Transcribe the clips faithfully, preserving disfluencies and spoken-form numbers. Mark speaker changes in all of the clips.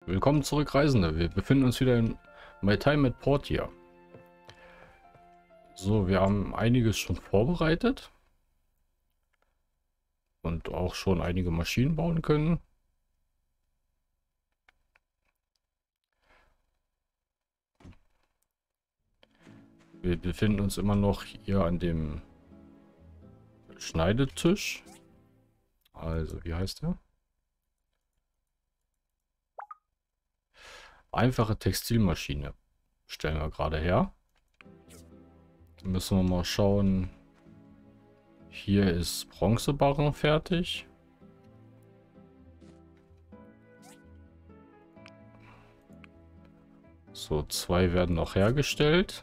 Speaker 1: Willkommen zurück, Reisende. Wir befinden uns wieder in My Time at Portia. So, wir haben einiges schon vorbereitet und auch schon einige Maschinen bauen können. Wir befinden uns immer noch hier an dem Schneidetisch. Also, wie heißt der? Einfache Textilmaschine stellen wir gerade her. Müssen wir mal schauen. Hier ist Bronzebarren fertig. So, zwei werden noch hergestellt.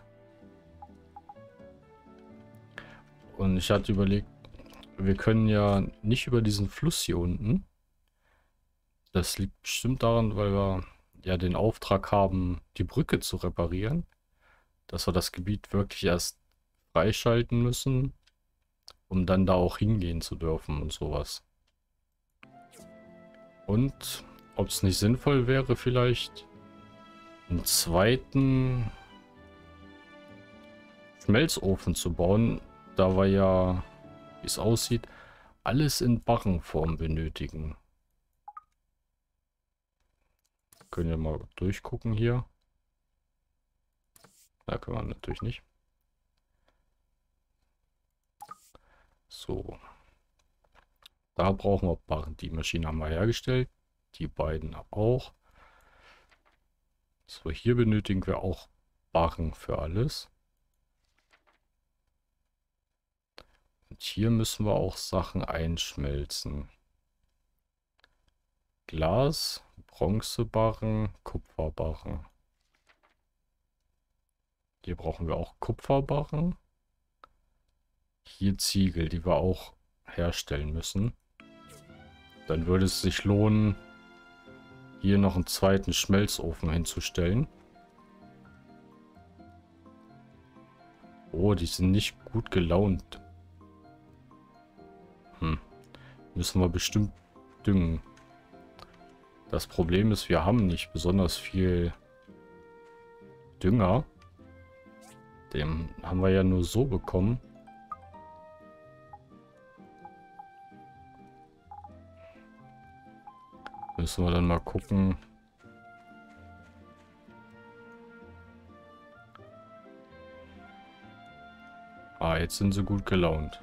Speaker 1: Und ich hatte überlegt, wir können ja nicht über diesen Fluss hier unten. Das liegt bestimmt daran, weil wir ja den Auftrag haben, die Brücke zu reparieren. Dass wir das Gebiet wirklich erst freischalten müssen, um dann da auch hingehen zu dürfen und sowas. Und ob es nicht sinnvoll wäre, vielleicht einen zweiten Schmelzofen zu bauen, da wir ja, wie es aussieht, alles in Barrenform benötigen. Können wir mal durchgucken hier. Da können wir natürlich nicht. So. Da brauchen wir Barren. Die Maschine haben wir hergestellt. Die beiden auch. So, hier benötigen wir auch Barren für alles. Und hier müssen wir auch Sachen einschmelzen. Glas, Bronzebarren, Kupferbarren. Hier brauchen wir auch Kupferbarren. Hier Ziegel, die wir auch herstellen müssen. Dann würde es sich lohnen, hier noch einen zweiten Schmelzofen hinzustellen. Oh, die sind nicht gut gelaunt. Hm. Müssen wir bestimmt düngen. Das Problem ist, wir haben nicht besonders viel Dünger. Den haben wir ja nur so bekommen. Müssen wir dann mal gucken. Ah, jetzt sind sie gut gelaunt.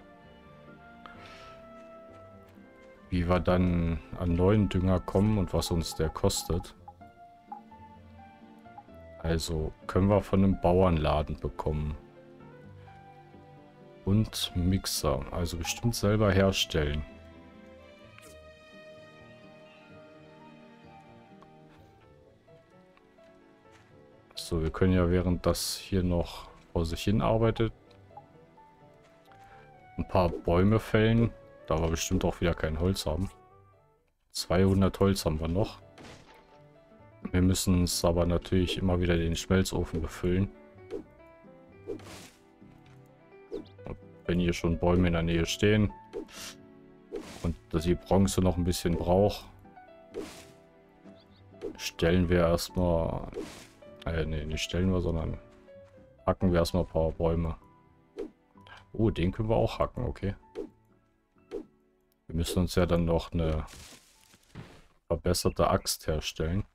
Speaker 1: Wie wir dann an neuen Dünger kommen und was uns der kostet. Also können wir von einem Bauernladen bekommen. Und Mixer. Also bestimmt selber herstellen. So, wir können ja, während das hier noch vor sich hin arbeitet, ein paar Bäume fällen, da wir bestimmt auch wieder kein Holz haben. zweihundert Holz haben wir noch. Wir müssen es aber natürlich immer wieder den Schmelzofen befüllen. Und wenn hier schon Bäume in der Nähe stehen und dass die Bronze noch ein bisschen braucht, stellen wir erstmal... Äh, nee, nicht stellen wir, sondern hacken wir erstmal ein paar Bäume. Oh, den können wir auch hacken, okay. Wir müssen uns ja dann noch eine verbesserte Axt herstellen.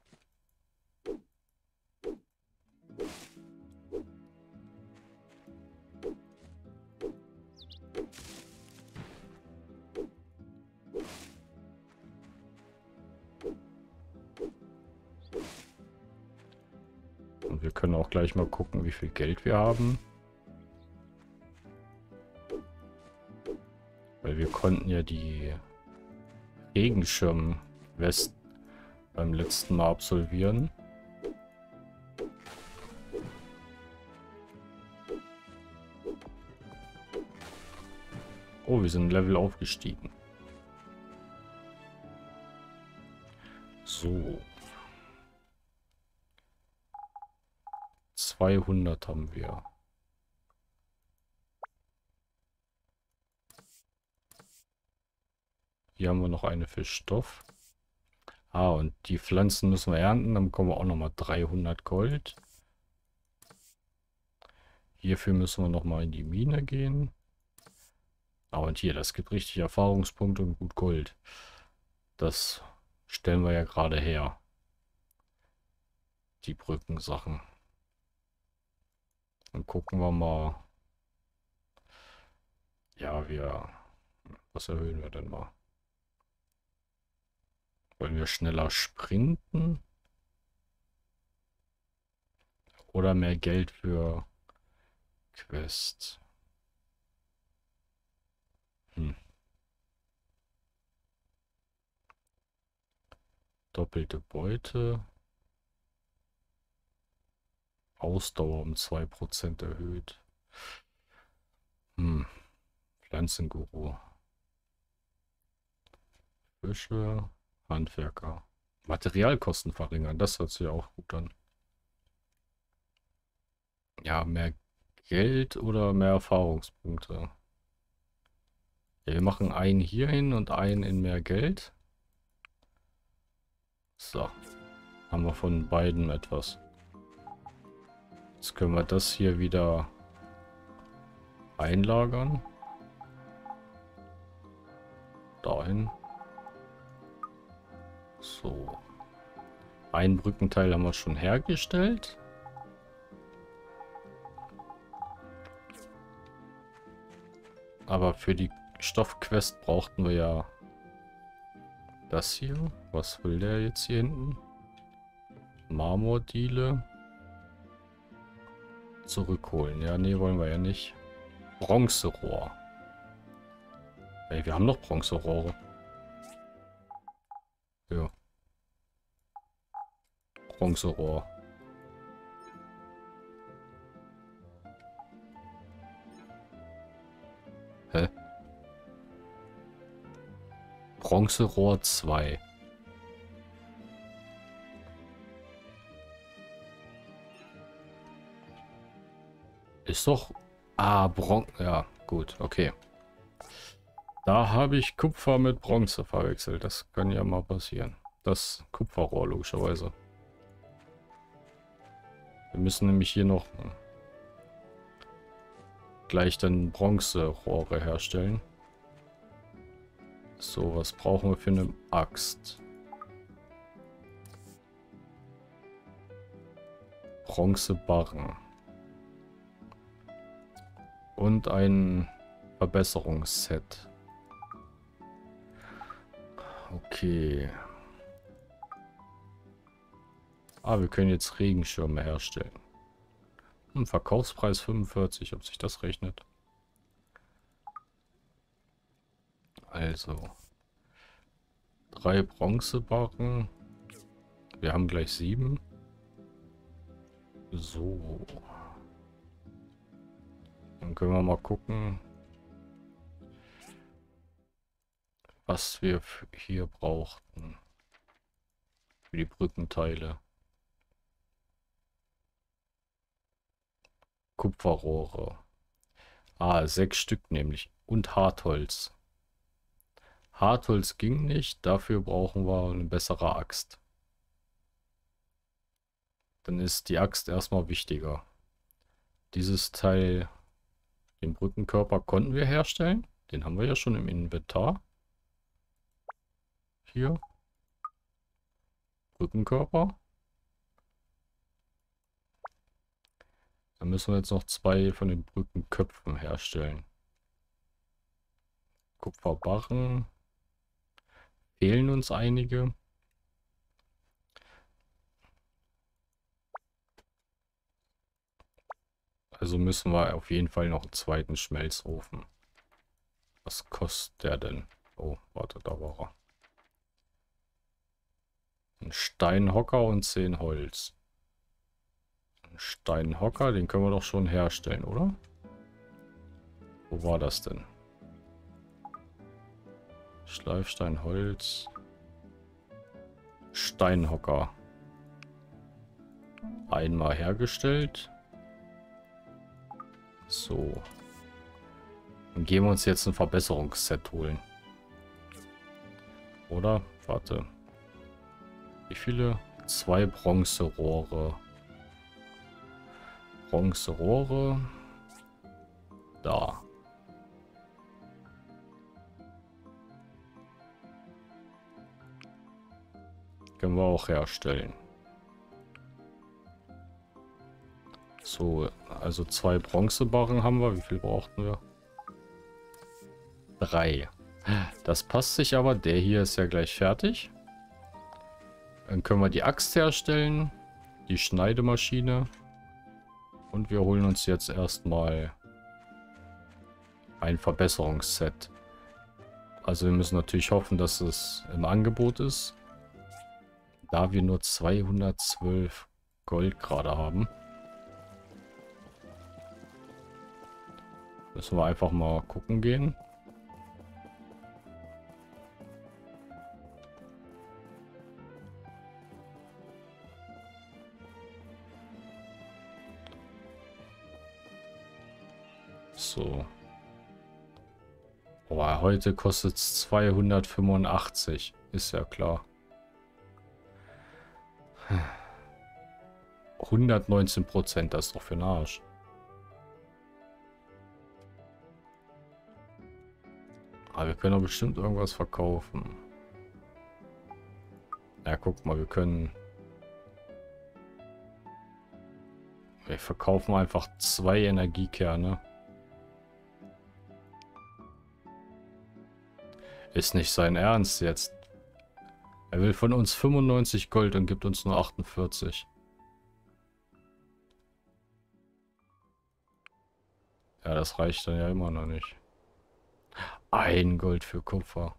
Speaker 1: Und wir können auch gleich mal gucken, wie viel Geld wir haben. Weil wir konnten ja die Regenschirm-West beim letzten Mal absolvieren. Oh, wir sind Level aufgestiegen. So. zweihundert haben wir. Hier haben wir noch eine für Stoff. Ah, und die Pflanzen müssen wir ernten. Dann bekommen wir auch nochmal dreihundert Gold. Hierfür müssen wir nochmal in die Mine gehen. Ah, und hier, das gibt richtig Erfahrungspunkte und gut Gold. Das stellen wir ja gerade her. Die Brückensachen. Dann gucken wir mal. Ja, wir... Was erhöhen wir denn mal? Wollen wir schneller sprinten? Oder mehr Geld für Quest? Hm. Doppelte Beute. Ausdauer um zwei Prozent erhöht. Hm. Pflanzenguru. Fische. Handwerker. Materialkosten verringern. Das hört sich ja auch gut an. Ja, mehr Geld oder mehr Erfahrungspunkte? Ja, wir machen einen hier hin und einen in mehr Geld. So. Haben wir von beiden etwas. Jetzt können wir das hier wieder einlagern. Dahin. So. Ein Brückenteil haben wir schon hergestellt. Aber für die Stoffquest brauchten wir ja das hier. Was will der jetzt hier hinten? Marmordiele. Zurückholen. Ja, nee, wollen wir ja nicht. Bronzerohr. Ey, wir haben noch Bronzerohre. Ja. Bronzerohr. Hä? Bronzerohr zwei. Ist doch... Ah, Bron... Ja, gut, okay. Da habe ich Kupfer mit Bronze verwechselt. Das kann ja mal passieren. Das Kupferrohr, logischerweise. Wir müssen nämlich hier noch gleich dann Bronzerohre herstellen. So, was brauchen wir für eine Axt? Bronzebarren. Und ein Verbesserungsset. Okay. Ah, wir können jetzt Regenschirme herstellen. Hm, Verkaufspreis fünfundvierzig, ob sich das rechnet. Also. Drei Bronzebarren. Wir haben gleich sieben. So. Dann können wir mal gucken, was wir hier brauchten. Für die Brückenteile. Kupferrohre. Ah, sechs Stück nämlich. Und Hartholz. Hartholz ging nicht. Dafür brauchen wir eine bessere Axt. Dann ist die Axt erstmal wichtiger. Dieses Teil, den Brückenkörper, konnten wir herstellen. Den haben wir ja schon im Inventar. Hier. Brückenkörper. Dann müssen wir jetzt noch zwei von den Brückenköpfen herstellen. Kupferbarren. Fehlen uns einige. Also müssen wir auf jeden Fall noch einen zweiten Schmelzofen. Was kostet der denn? Oh, warte, da war er. Ein Steinhocker und zehn Holz. Ein Steinhocker, den können wir doch schon herstellen, oder? Wo war das denn? Schleifstein, Holz. Steinhocker. Einmal hergestellt. So. Dann gehen wir uns jetzt ein Verbesserungsset holen. Oder? Warte. Wie viele? Zwei Bronzerohre. Bronzerohre. Da. Können wir auch herstellen. So, also zwei Bronzebarren haben wir. Wie viel brauchten wir? Drei. Das passt sich aber. Der hier ist ja gleich fertig. Dann können wir die Axt herstellen. Die Schneidemaschine. Und wir holen uns jetzt erstmal ein Verbesserungsset. Also wir müssen natürlich hoffen, dass es im Angebot ist. Da wir nur zweihundertzwölf Gold gerade haben. Müssen wir einfach mal gucken gehen. So. Boah, heute kostet es zweihundertfünfundachtzig. Ist ja klar. hundertneunzehn Prozent, das ist doch für den Arsch. Aber wir können doch bestimmt irgendwas verkaufen. Ja, guck mal, wir können... Wir verkaufen einfach zwei Energiekerne. Ist nicht sein Ernst jetzt. Er will von uns fünfundneunzig Gold und gibt uns nur achtundvierzig. Ja, das reicht dann ja immer noch nicht. Ein Gold für Kupfer.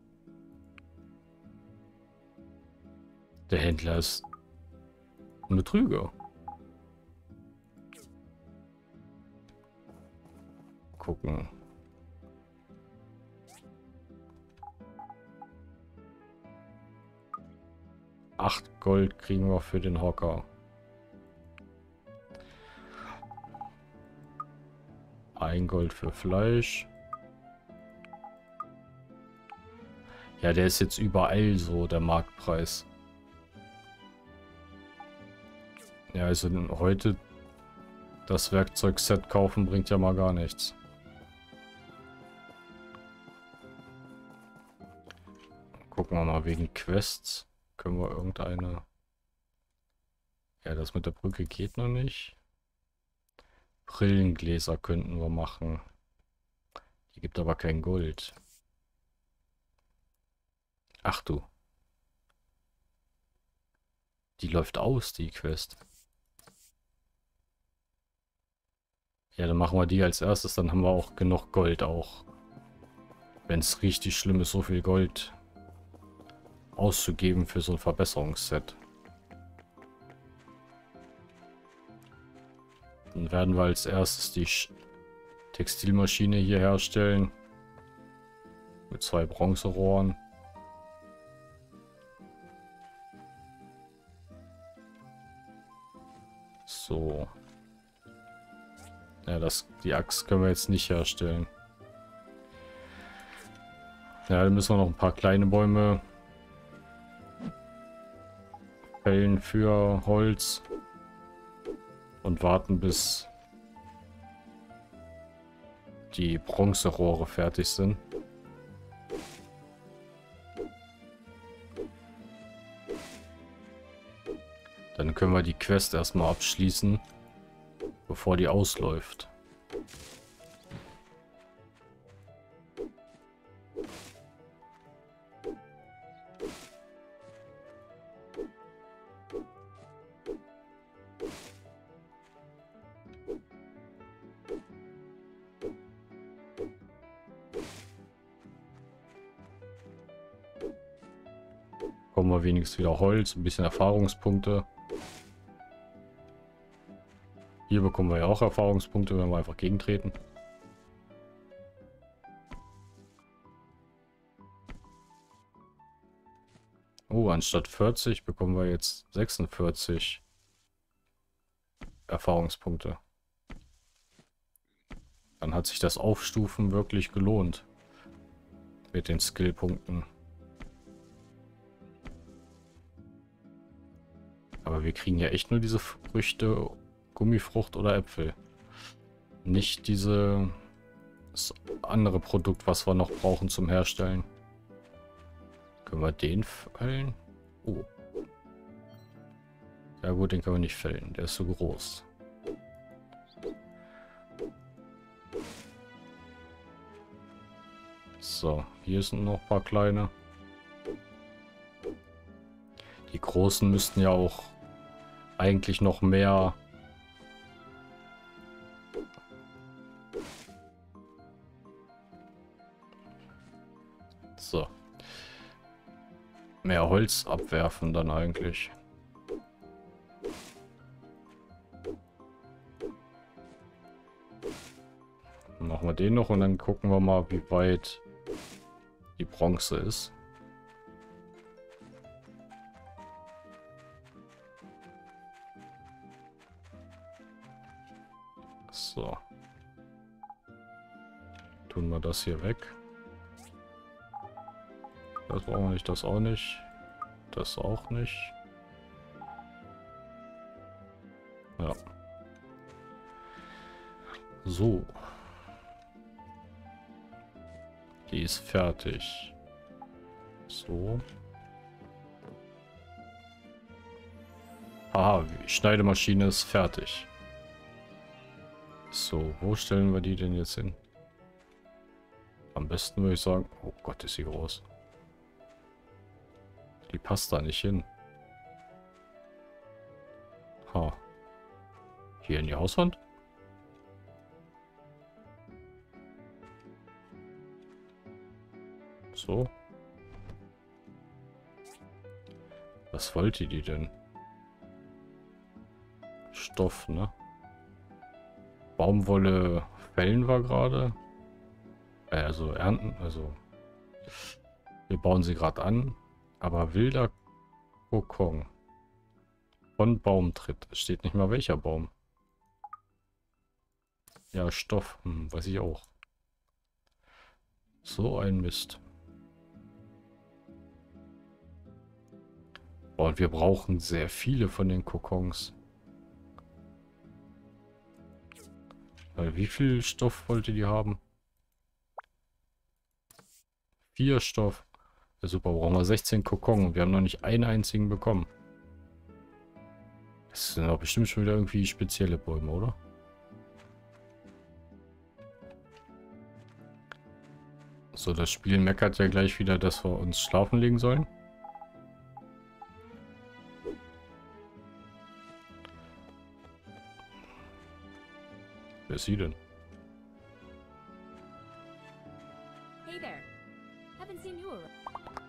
Speaker 1: Der Händler ist ein Betrüger. Gucken. Acht Gold kriegen wir für den Hocker. Ein Gold für Fleisch. Ja, der ist jetzt überall so, der Marktpreis. Ja, also heute das Werkzeugset kaufen bringt ja mal gar nichts. Gucken wir mal wegen Quests. Können wir irgendeine... Ja, das mit der Brücke geht noch nicht. Brillengläser könnten wir machen. Die gibt aber kein Gold. Ach du. Die läuft aus, die Quest. Ja, dann machen wir die als erstes. Dann haben wir auch genug Gold auch. Wenn es richtig schlimm ist, so viel Gold auszugeben für so ein Verbesserungsset. Dann werden wir als erstes die Textilmaschine hier herstellen. Mit zwei Bronzerohren. So. Ja, das, die Axt können wir jetzt nicht herstellen. Ja, dann müssen wir noch ein paar kleine Bäume fällen für Holz. Und warten, bis die Bronzerohre fertig sind. Dann können wir die Quest erstmal abschließen, bevor die ausläuft. Kommen wir wenigstens wieder Holz, ein bisschen Erfahrungspunkte. Hier bekommen wir ja auch Erfahrungspunkte, wenn wir einfach gegentreten. Oh, anstatt vierzig bekommen wir jetzt sechsundvierzig Erfahrungspunkte. Dann hat sich das Aufstufen wirklich gelohnt. Mit den Skillpunkten. Aber wir kriegen ja echt nur diese Früchte, Gummifrucht oder Äpfel. Nicht diese das andere Produkt, was wir noch brauchen zum Herstellen. Können wir den fällen? Oh. Ja gut, den können wir nicht fällen. Der ist so groß. So, hier sind noch ein paar kleine. Die großen müssten ja auch eigentlich noch mehr... So. Mehr Holz abwerfen dann eigentlich. Dann machen wir den noch und dann gucken wir mal, wie weit die Bronze ist. So. Tun wir das hier weg. Das brauchen wir nicht, das auch nicht. Das auch nicht. Ja. So. Die ist fertig. So. Aha, die Schneidemaschine ist fertig. So, wo stellen wir die denn jetzt hin? Am besten würde ich sagen... Oh Gott, ist sie groß. Die passt da nicht hin. Ha. Hier in die Hauswand? So. Was wollte die denn? Stoff, ne? Baumwolle fällen wir gerade. Äh, also ernten, also wir bauen sie gerade an. Aber wilder Kokon von Baumtritt. Es steht nicht mal welcher Baum. Ja, Stoff, hm, weiß ich auch. So ein Mist. Boah, und wir brauchen sehr viele von den Kokons. Weil wie viel Stoff wollte die haben? Vier Stoff. Ja, super, brauchen wir sechzehn Kokon und wir haben noch nicht einen einzigen bekommen. Das sind doch bestimmt schon wieder irgendwie spezielle Bäume, oder? So, das Spiel meckert ja gleich wieder, dass wir uns schlafen legen sollen. Wer ist sie denn?
Speaker 2: Hey there. Haven't seen you around.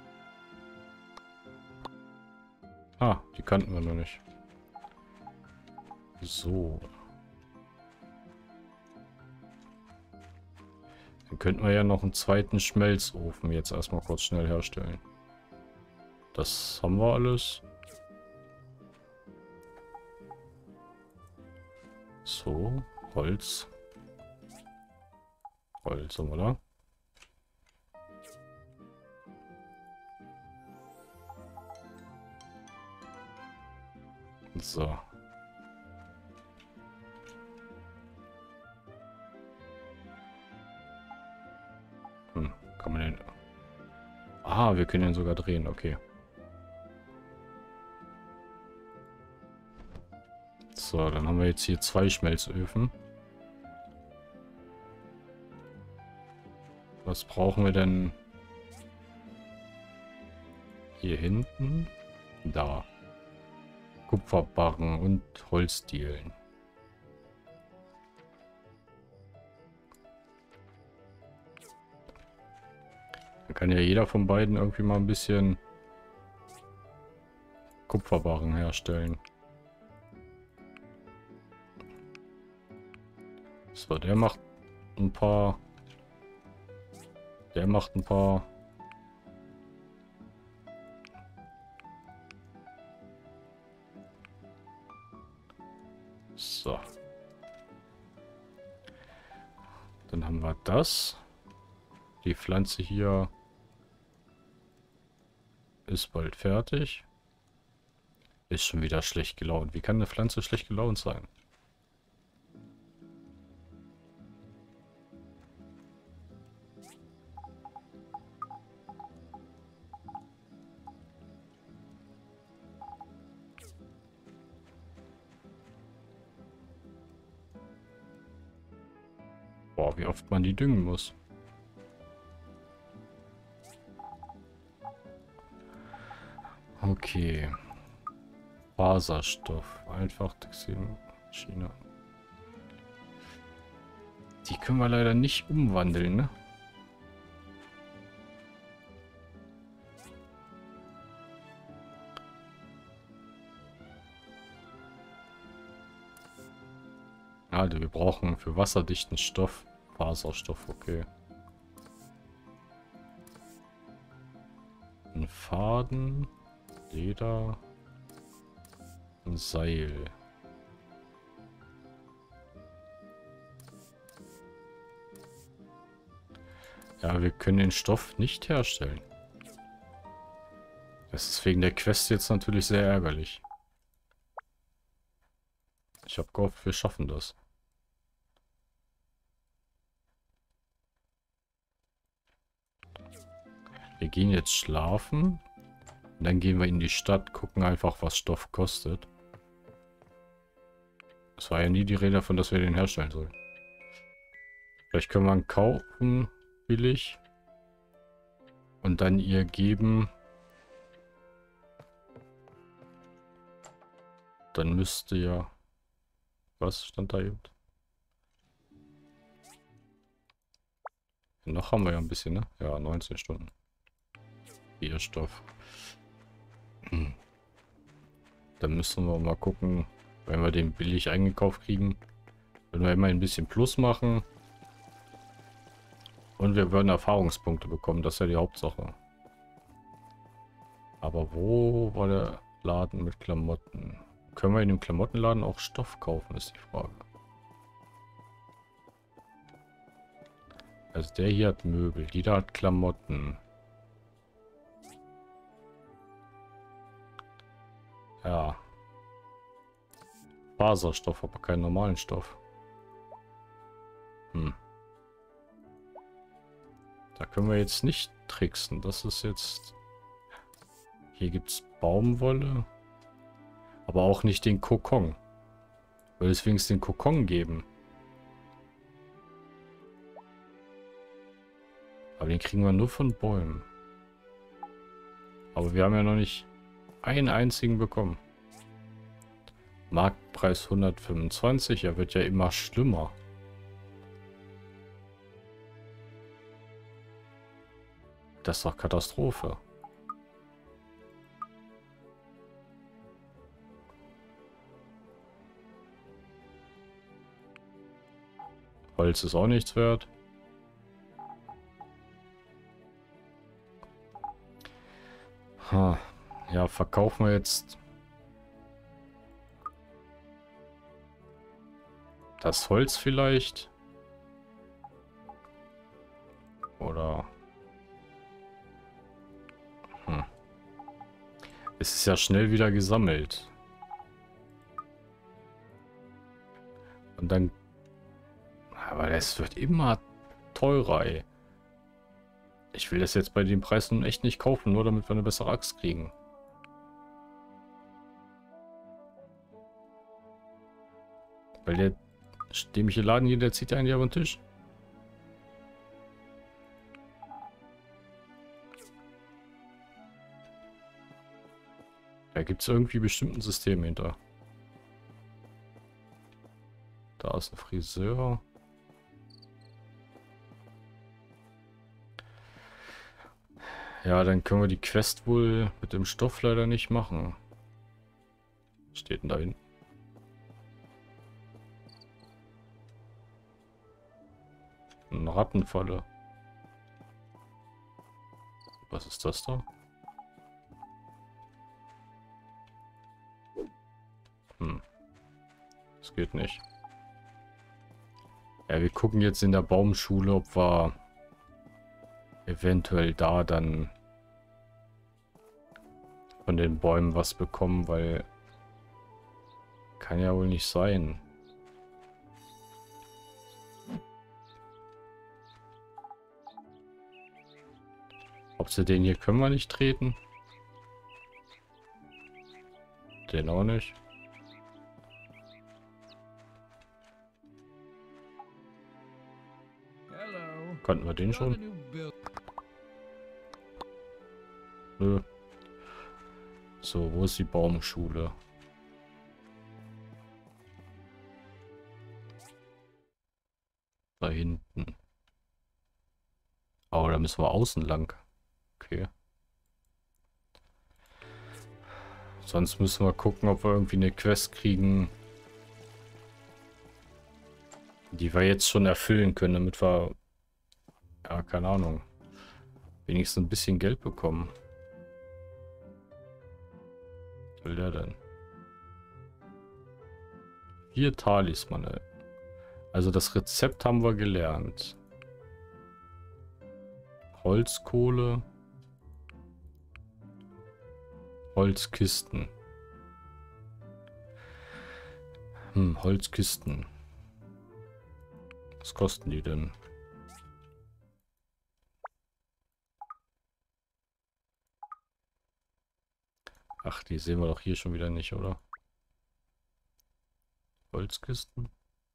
Speaker 1: Ah, die kannten wir noch nicht. So. Dann könnten wir ja noch einen zweiten Schmelzofen jetzt erstmal kurz schnell herstellen. Das haben wir alles. So, Holz. Holz haben wir da. So. Hm, kann man den... Ah, wir können den sogar drehen, okay. So, dann haben wir jetzt hier zwei Schmelzöfen. Was brauchen wir denn hier hinten? Da. Kupferbarren und Holzdielen. Dann kann ja jeder von beiden irgendwie mal ein bisschen Kupferbarren herstellen. So, der macht ein paar. Der macht ein paar. So. Dann haben wir das. Die Pflanze hier ist bald fertig. Ist schon wieder schlecht gelaunt. Wie kann eine Pflanze schlecht gelaunt sein? Boah, wie oft man die düngen muss. Okay. Faserstoff. Einfach Textilmaschine. Die können wir leider nicht umwandeln, ne? Also wir brauchen für wasserdichten Stoff Faserstoff, okay. Ein Faden, Leder, ein Seil. Ja, wir können den Stoff nicht herstellen. Das ist wegen der Quest jetzt natürlich sehr ärgerlich. Ich habe gehofft, wir schaffen das. Wir gehen jetzt schlafen. Und dann gehen wir in die Stadt, gucken einfach, was Stoff kostet. Es war ja nie die Rede davon, dass wir den herstellen sollen. Vielleicht können wir ihn kaufen, billig. Und dann ihr geben. Dann müsste ja... Was stand da eben? Noch haben wir ja ein bisschen, ne? Ja, neunzehn Stunden. Bierstoff. Hm. Dann müssen wir mal gucken, wenn wir den billig eingekauft kriegen. Wenn wir immer ein bisschen Plus machen. Und wir würden Erfahrungspunkte bekommen, das ist ja die Hauptsache. Aber wo war der Laden mit Klamotten? Können wir in dem Klamottenladen auch Stoff kaufen, ist die Frage. Also der hier hat Möbel, die da hat Klamotten. Ja. Faserstoff, aber keinen normalen Stoff. Hm. Da können wir jetzt nicht tricksen. Das ist jetzt... Hier gibt es Baumwolle. Aber auch nicht den Kokon. Weil es wenigstens den Kokon geben. Aber den kriegen wir nur von Bäumen. Aber wir haben ja noch nicht einen einzigen bekommen. Marktpreis hundertfünfundzwanzig. Er wird ja immer schlimmer. Das ist doch Katastrophe. Holz ist auch nichts wert. Ha. Ja, verkaufen wir jetzt das Holz vielleicht? Oder... Hm. Es ist ja schnell wieder gesammelt. Und dann... Aber es wird immer teurer, ey. Ich will das jetzt bei den Preisen echt nicht kaufen, nur damit wir eine bessere Axt kriegen. Weil der dämliche Laden hier, der zieht ja einen auf den Tisch. Da gibt es irgendwie bestimmt ein System hinter. Da ist ein Friseur. Ja, dann können wir die Quest wohl mit dem Stoff leider nicht machen. Was steht denn da hin? Eine Rattenfalle. Was ist das da? Hm. Das geht nicht. Ja, wir gucken jetzt in der Baumschule, ob wir eventuell da dann von den Bäumen was bekommen, weil kann ja wohl nicht sein. Ob sie den hier können wir nicht treten? Den auch nicht. Konnten wir den schon? Nö. So, wo ist die Baumschule? Da hinten. Oh, da müssen wir außen lang. Okay. Sonst müssen wir gucken, ob wir irgendwie eine Quest kriegen, die wir jetzt schon erfüllen können, damit wir, ja, keine Ahnung, wenigstens ein bisschen Geld bekommen. Was will der denn? Vier Talismane. Also das Rezept haben wir gelernt. Holzkohle. Holzkisten. Hm, Holzkisten. Was kosten die denn? Ach, die sehen wir doch hier schon wieder nicht, oder? Holzkisten.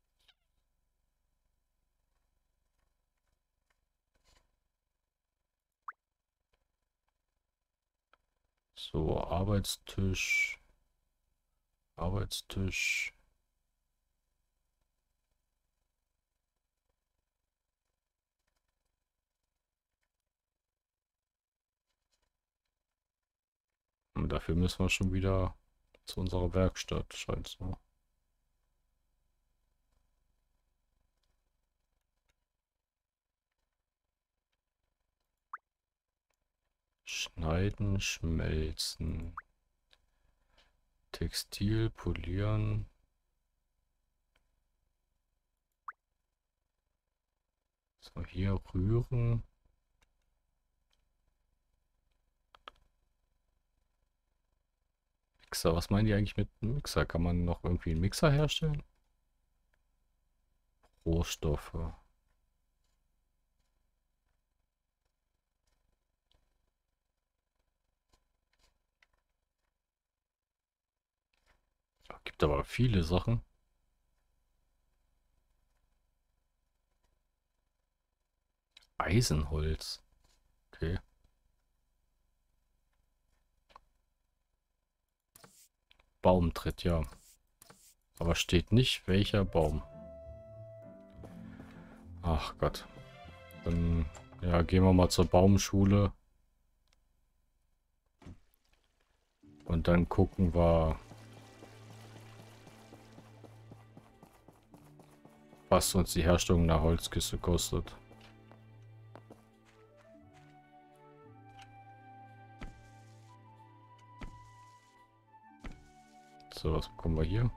Speaker 1: So, Arbeitstisch. Arbeitstisch. Und dafür müssen wir schon wieder zu unserer Werkstatt, scheint so. Schneiden, schmelzen. Textil, polieren. So, hier rühren. Mixer, was meinen die eigentlich mit einem Mixer? Kann man noch irgendwie einen Mixer herstellen? Rohstoffe. Gibt aber viele Sachen. Eisenholz. Okay. Baumtritt, ja. Aber steht nicht, welcher Baum. Ach Gott. Dann, ja, gehen wir mal zur Baumschule. Und dann gucken wir, was uns die Herstellung einer Holzkiste kostet. So, was bekommen wir hier?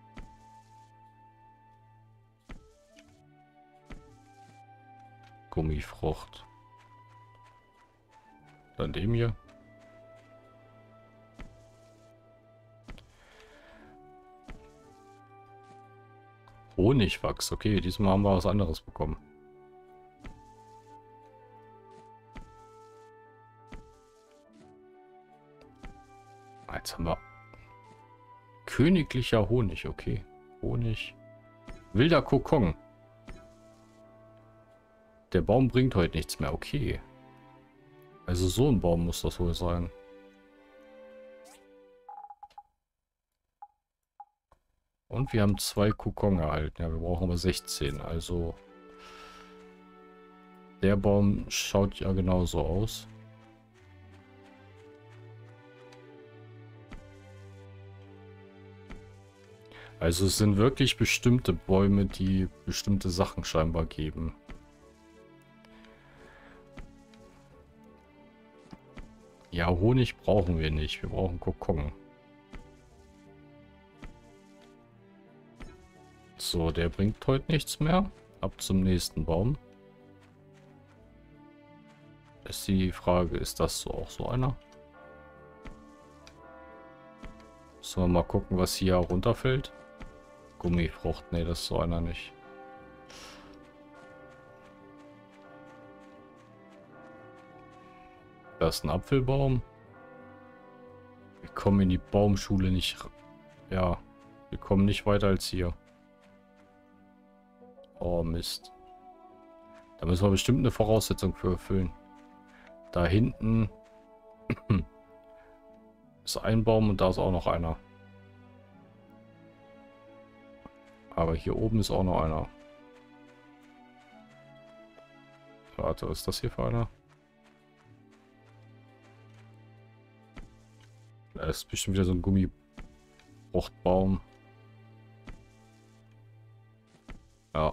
Speaker 1: Gummifrucht. Dann dem hier. Honigwachs. Okay, diesmal haben wir was anderes bekommen. Jetzt haben wir königlicher Honig. Okay. Honig. Wilder Kokon. Der Baum bringt heute nichts mehr. Okay. Also so ein Baum muss das wohl sein. Und wir haben zwei Kokon erhalten. Ja, wir brauchen aber sechzehn. Also der Baum schaut ja genauso aus. Also es sind wirklich bestimmte Bäume, die bestimmte Sachen scheinbar geben. Ja, Honig brauchen wir nicht. Wir brauchen Kokon. So, der bringt heute nichts mehr. Ab zum nächsten Baum. Ist die Frage, ist das so auch so einer? Müssen wir mal gucken, was hier runterfällt. Gummifrucht. Ne, das ist so einer nicht. Da ist ein Apfelbaum. Wir kommen in die Baumschule nicht. Ja, wir kommen nicht weiter als hier. Oh Mist. Da müssen wir bestimmt eine Voraussetzung für erfüllen. Da hinten ist ein Baum und da ist auch noch einer. Aber hier oben ist auch noch einer. Warte, was ist das hier für einer? Da ist bestimmt wieder so ein Gummifruchtbaum. Ja.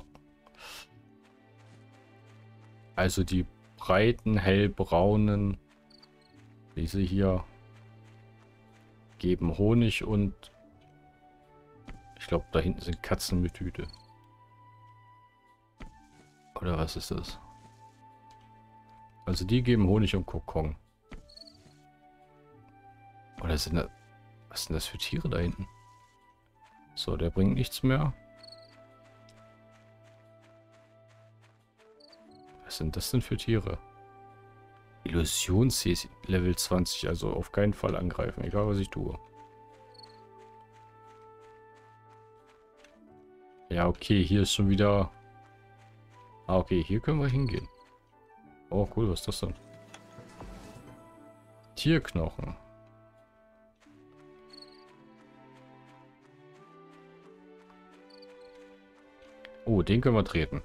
Speaker 1: Also die breiten, hellbraunen, diese hier, geben Honig und ich glaube, da hinten sind Katzen mit Hüte. Oder was ist das? Also die geben Honig und Kokon. Oder sind das... Was sind das für Tiere da hinten? So, der bringt nichts mehr. Was sind das denn für Tiere? Illusions Level zwanzig, also auf keinen Fall angreifen, egal was ich tue. Ja, okay, hier ist schon wieder... Ah, okay, hier können wir hingehen. Oh, cool, was ist das denn? Tierknochen. Oh, den können wir treten.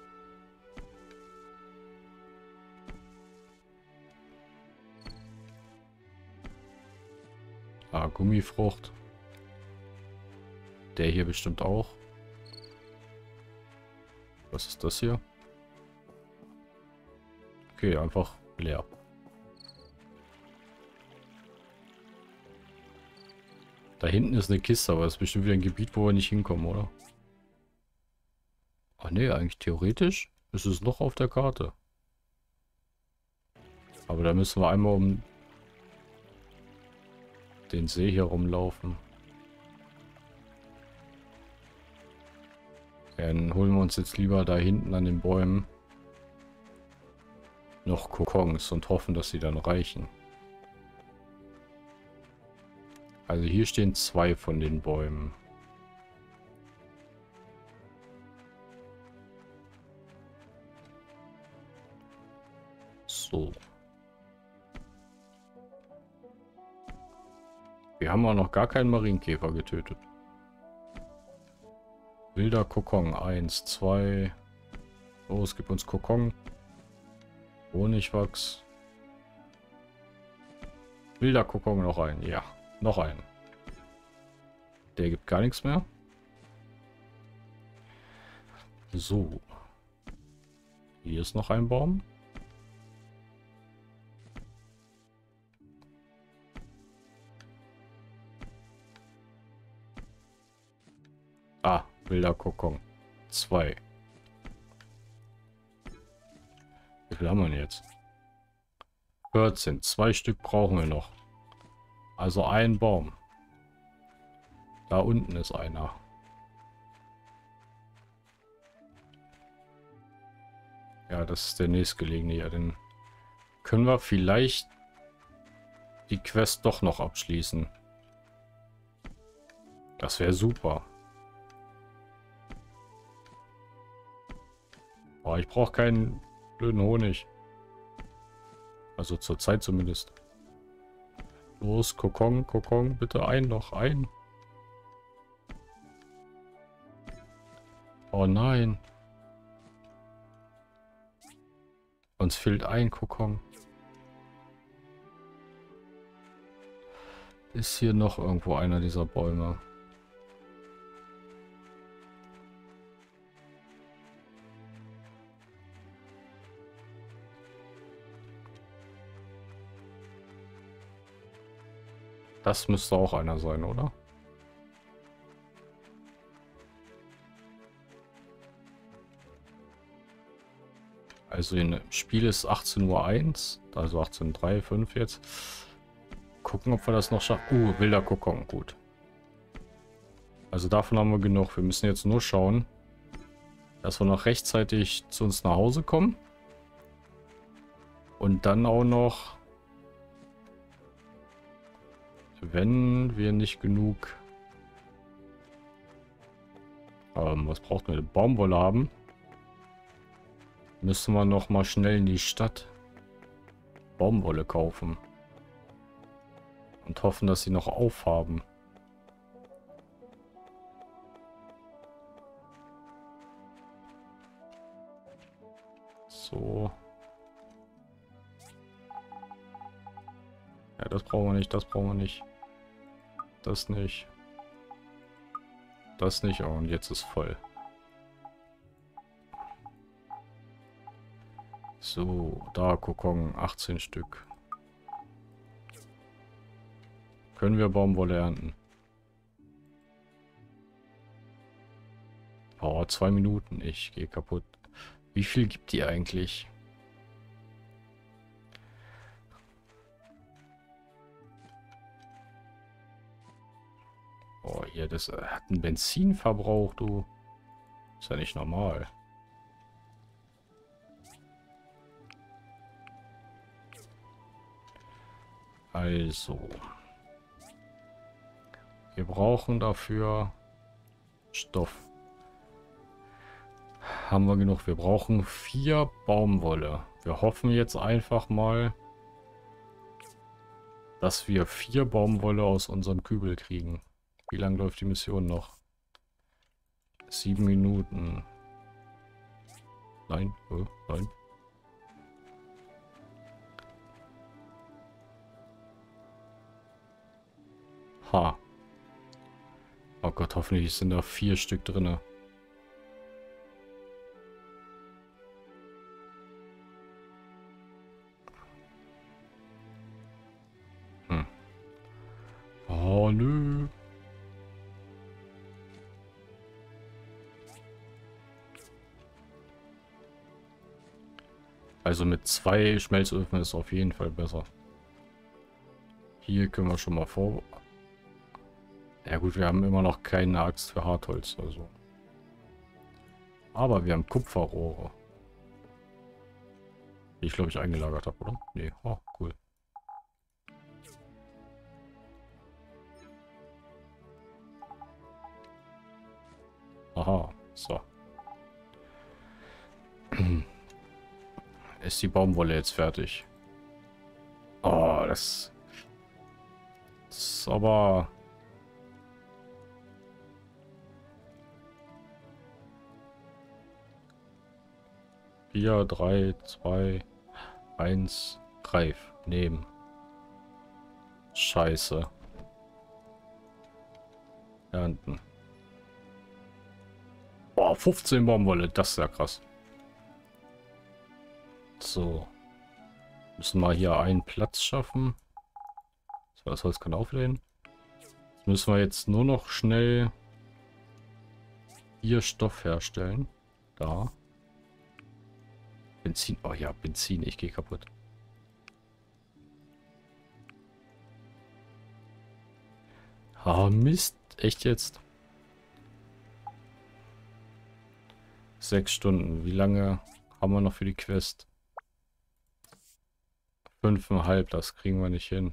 Speaker 1: Ah, Gummifrucht. Der hier bestimmt auch. Was ist das hier? Okay, einfach leer. Da hinten ist eine Kiste, aber das ist bestimmt wieder ein Gebiet, wo wir nicht hinkommen, oder? Ach nee, eigentlich theoretisch ist es noch auf der Karte. Aber da müssen wir einmal um den See hier rumlaufen. Ja, dann holen wir uns jetzt lieber da hinten an den Bäumen noch Kokons und hoffen, dass sie dann reichen. Also hier stehen zwei von den Bäumen. So. Wir haben auch noch gar keinen Marienkäfer getötet. Wilder Kokon. Eins, zwei. Oh, es gibt uns Kokon. Honigwachs. Wilder Kokon noch ein. Ja, noch ein. Der gibt gar nichts mehr. So. Hier ist noch ein Baum. Ah, wilder Kokon. Zwei. Wie viel haben wir denn jetzt? vierzehn. Zwei Stück brauchen wir noch. Also ein Baum. Da unten ist einer. Ja, das ist der nächstgelegene. Ja, dann können wir vielleicht die Quest doch noch abschließen. Das wäre super. Oh, ich brauche keinen blöden Honig. Also zur Zeit zumindest. Los, Kokon, Kokon, bitte ein noch, ein. Oh nein. Uns fehlt ein Kokon. Ist hier noch irgendwo einer dieser Bäume? Das müsste auch einer sein, oder? Also im Spiel ist achtzehn Uhr eins, also achtzehn Uhr drei, fünf jetzt. Gucken, ob wir das noch schaffen. Uh, wilder Kokon, gut. Also davon haben wir genug. Wir müssen jetzt nur schauen, dass wir noch rechtzeitig zu uns nach Hause kommen. Und dann auch noch, wenn wir nicht genug, ähm, was braucht man, Baumwolle haben, müssen wir noch mal schnell in die Stadt Baumwolle kaufen. Und hoffen, dass sie noch aufhaben. So. Ja, das brauchen wir nicht, das brauchen wir nicht. Das nicht. Das nicht, oh, und jetzt ist voll. So, da Kokon, achtzehn Stück. Können wir Baumwolle ernten? Oh, zwei Minuten, ich gehe kaputt. Wie viel gibt die eigentlich? Oh, hier, das äh, hat einen Benzinverbrauch, du. Ist ja nicht normal. Also. Wir brauchen dafür Stoff. Haben wir genug? Wir brauchen vier Baumwolle. Wir hoffen jetzt einfach mal, dass wir vier Baumwolle aus unserem Kübel kriegen. Wie lange läuft die Mission noch? Sieben Minuten. Nein, äh, nein. Ha. Oh Gott, hoffentlich sind da vier Stück drin. Hm. Oh, nö. Also mit zwei Schmelzöfen ist es auf jeden Fall besser. Hier können wir schon mal vor... Ja gut, wir haben immer noch keine Axt für Hartholz, also. Aber wir haben Kupferrohre. Die ich glaube ich eingelagert habe, oder? Nee, oh, cool. Aha, so. Ist die Baumwolle jetzt fertig? Oh, das... Das ist aber... vier, drei, zwei, eins, greif, nehmen. Scheiße. Ernten. Boah, fünfzehn Baumwolle, das ist ja krass. So. Müssen wir hier einen Platz schaffen. So, das Holz kann auflehnen. Jetzt müssen wir jetzt nur noch schnell hier Stoff herstellen. Da. Benzin. Oh ja, Benzin. Ich gehe kaputt. Ah, Mist. Echt jetzt? Sechs Stunden. Wie lange haben wir noch für die Quest? Fünfeinhalb. Das kriegen wir nicht hin.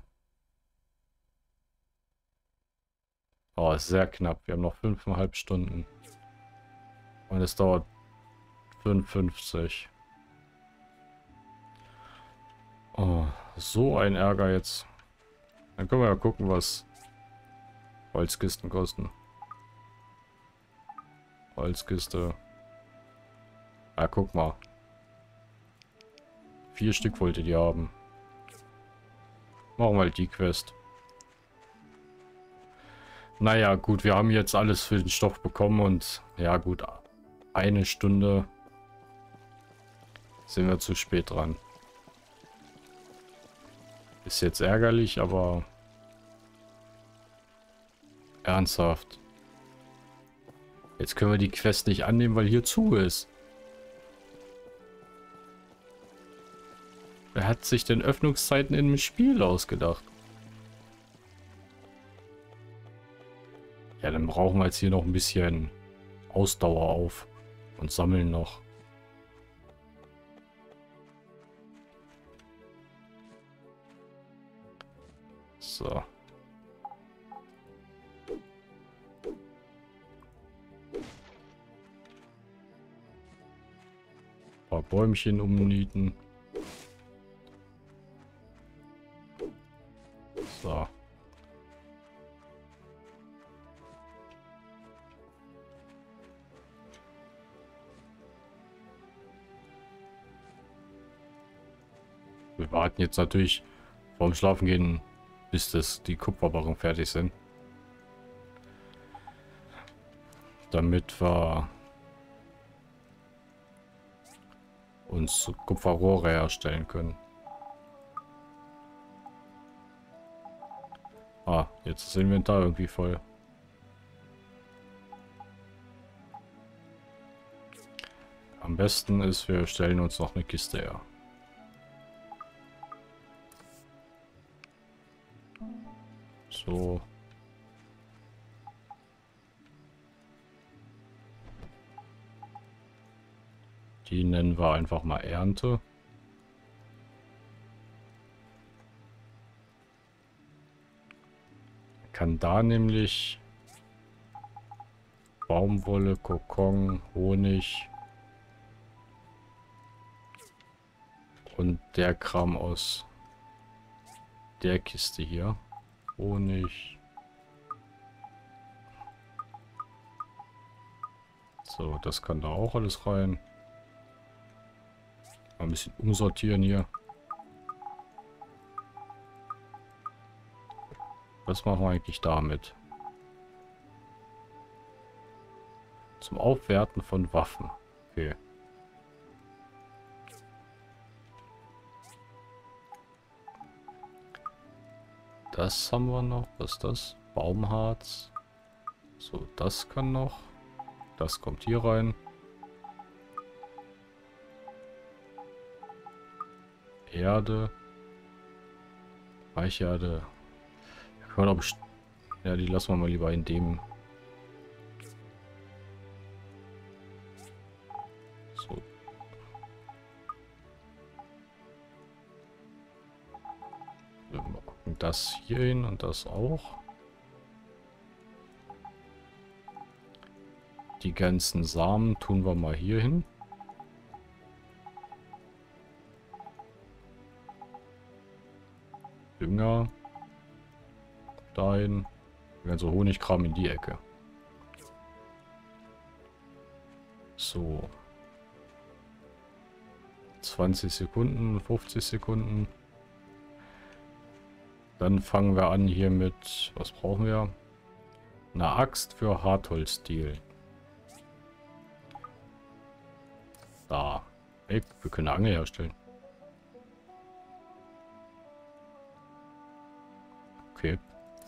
Speaker 1: Oh, ist sehr knapp. Wir haben noch fünfeinhalb Stunden. Und es dauert fünfundfünfzig. Oh, so ein Ärger jetzt. Dann können wir ja gucken, was Holzkisten kosten. Holzkiste. Ah, guck mal. Vier Stück wollte die haben. Machen wir halt die Quest. Naja, gut, wir haben jetzt alles für den Stoff bekommen und ja gut, eine Stunde sind wir zu spät dran. Ist jetzt ärgerlich, aber ernsthaft. Jetzt können wir die Quest nicht annehmen, weil hier zu ist. Wer hat sich denn Öffnungszeiten in dem Spiel ausgedacht? Ja, dann brauchen jetzt hier noch ein bisschen Ausdauer auf und sammeln noch. So. Ein paar Bäumchen umnieten. So. Wir warten jetzt natürlich vorm Schlafengehen, bis das die Kupferbarren fertig sind. Damit wir uns Kupferrohre herstellen können. Ah, jetzt ist das Inventar irgendwie voll. Am besten ist, wir stellen uns noch eine Kiste her. So. Die nennen wir einfach mal Ernte. Kann da nämlich Baumwolle, Kokon, Honig und der Kram aus der Kiste hier. Honig. So, das kann da auch alles rein. Mal ein bisschen umsortieren hier. Was machen wir eigentlich damit? Zum Aufwerten von Waffen. Okay. Das haben wir noch. Was ist das? Baumharz. So, das kann noch. Das kommt hier rein. Erde. Weicherde. Ja, die lassen wir mal lieber in dem. So. Wir gucken das hier hin und das auch. Die ganzen Samen tun wir mal hier hin. Dünger. Dahin. Also Honigkram in die Ecke. So. zwanzig Sekunden, fünfzig Sekunden. Dann fangen wir an hier mit, was brauchen wir? Eine Axt für Hartholzstiel. Da. Ey, wir können eine Angel herstellen. Okay.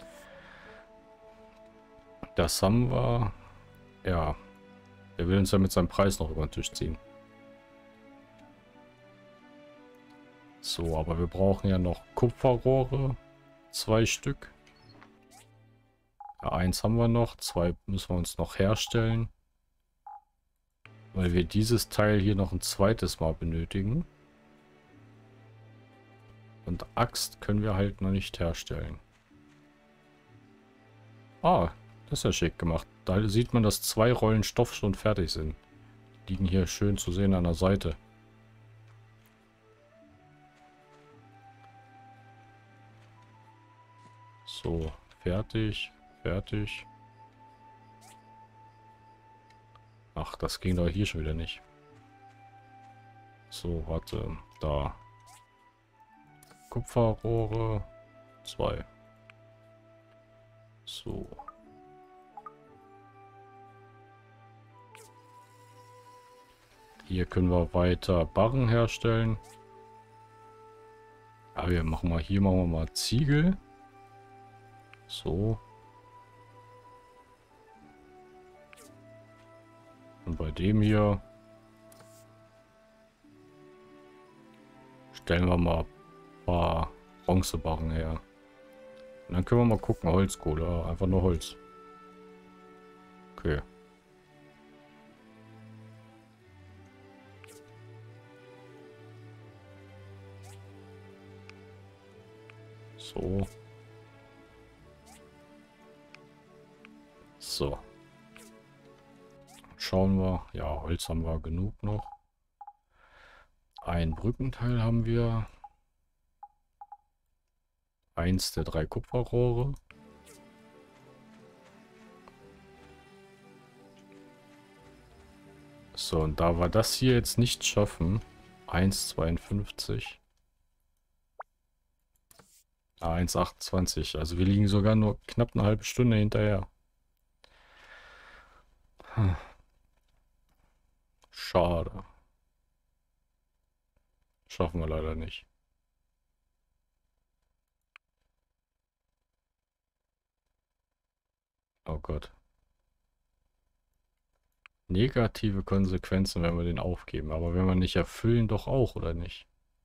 Speaker 1: Das haben wir. Ja. Der will uns ja mit seinem Preis noch über den Tisch ziehen. So, aber wir brauchen ja noch Kupferrohre. Zwei Stück. Ja, eins haben wir noch. Zwei müssen wir uns noch herstellen. Weil wir dieses Teil hier noch ein zweites Mal benötigen. Und Axt können wir halt noch nicht herstellen. Ah, das ist ja schick gemacht. Da sieht man, dass zwei Rollen Stoff schon fertig sind. Die liegen hier schön zu sehen an der Seite. So, fertig, fertig. Ach, das ging doch hier schon wieder nicht. So, warte, da. Kupferrohre, zwei. So. Hier können wir weiter Barren herstellen. Ja, wir machen mal hier machen wir mal Ziegel. So. Und bei dem hier stellen wir mal ein paar Bronzebarren her. Und dann können wir mal gucken, Holzkohle, einfach nur Holz. Okay. So. So. Schauen wir. Ja, Holz haben wir genug noch. Ein Brückenteil haben wir. Eins der drei Kupferrohre. So, und da wir das hier jetzt nicht schaffen. eins Komma zweiundfünfzig. Ah, eins Komma achtundzwanzig. Also wir liegen sogar nur knapp eine halbe Stunde hinterher. Hm. Schade. Schaffen wir leider nicht. Oh Gott. Negative Konsequenzen, wenn wir den aufgeben. Aber wenn wir nicht erfüllen, doch auch, oder nicht?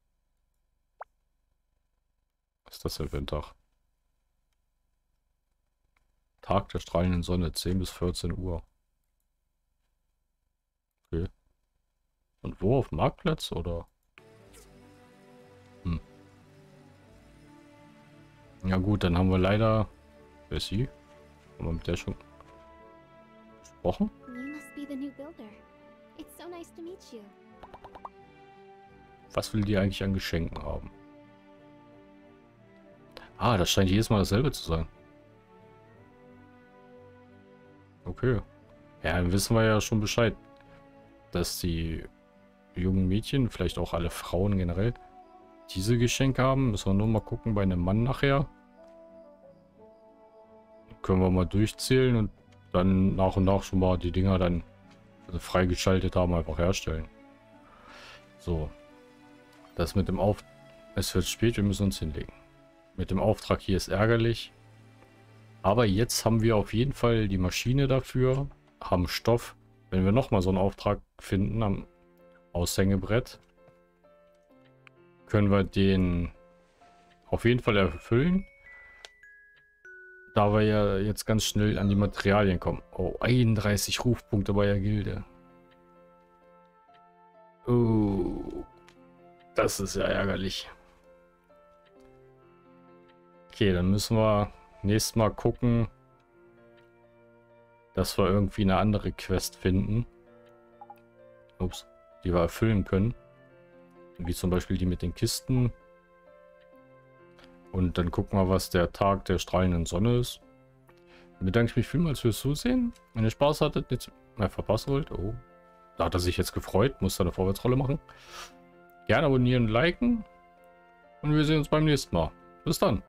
Speaker 1: Was ist das denn für ein Tag? Tag der strahlenden Sonne, zehn bis vierzehn Uhr. Okay. Und wo? Auf dem Marktplatz, oder? Hm. Ja gut, dann haben wir leider... Wer ist sie? Haben wir mit der schon gesprochen?
Speaker 2: You must be the new builder. It's so nice to meet you.
Speaker 1: Was will die eigentlich an Geschenken haben? Ah, das scheint jedes Mal dasselbe zu sein. Okay. Ja, dann wissen wir ja schon Bescheid, dass die jungen Mädchen, vielleicht auch alle Frauen generell, diese Geschenke haben. Müssen wir nur mal gucken bei einem Mann nachher. Können wir mal durchzählen und dann nach und nach schon mal die Dinger dann also freigeschaltet haben, einfach herstellen. So. Das mit dem Auf... Es wird spät, wir müssen uns hinlegen. Mit dem Auftrag hier ist ärgerlich. Aber jetzt haben wir auf jeden Fall die Maschine dafür, haben Stoff. Wenn wir nochmal so einen Auftrag finden am Aushängebrett, können wir den auf jeden Fall erfüllen. Da wir ja jetzt ganz schnell an die Materialien kommen. Oh, einunddreißig Rufpunkte bei der Gilde. Oh, das ist ja ärgerlich. Okay, dann müssen wir nächstes Mal gucken, dass wir irgendwie eine andere Quest finden. Ups, die wir erfüllen können. Wie zum Beispiel die mit den Kisten. Und dann gucken wir, was der Tag der strahlenden Sonne ist. Dann bedanke ich mich vielmals fürs Zusehen. Wenn ihr Spaß hattet, nicht mehr verpassen wollt. Oh, da hat er sich jetzt gefreut. Muss da eine Vorwärtsrolle machen. Gerne abonnieren, liken. Und wir sehen uns beim nächsten Mal. Bis dann.